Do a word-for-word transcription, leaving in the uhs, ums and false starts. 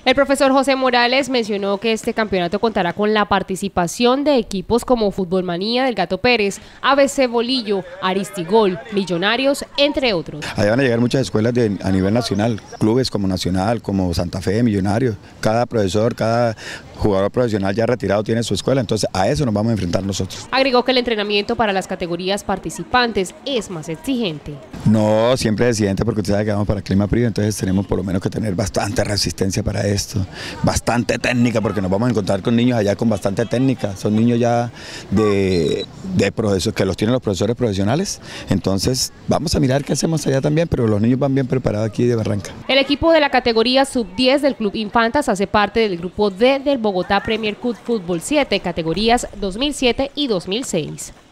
El profesor José Morales mencionó que este campeonato contará con la participación de equipos como Fútbol Manía del Gato Pérez, A B C Bolillo, Aristigol, Millonarios, entre otros. Allá van a llegar muchas escuelas de, a nivel nacional, clubes como Nacional, como Santa Fe, Millonarios. Cada profesor, cada jugador profesional ya retirado tiene su escuela, entonces a eso nos vamos a enfrentar nosotros. Agregó que el entrenamiento para las categorías participantes es más exigente. No, siempre es exigente porque usted sabe que vamos para clima frío, entonces tenemos por lo menos que tener bastante resistencia para esto, bastante técnica, porque nos vamos a encontrar con niños allá con bastante técnica, son niños ya de, de profesores, que los tienen los profesores profesionales, entonces vamos a mirar qué hacemos allá también, pero los niños van bien preparados aquí de Barranca. El equipo de la categoría sub diez del Club Infantas hace parte del grupo D del Bogotá Premier Cup Fútbol siete, categorías dos mil siete y dos mil seis.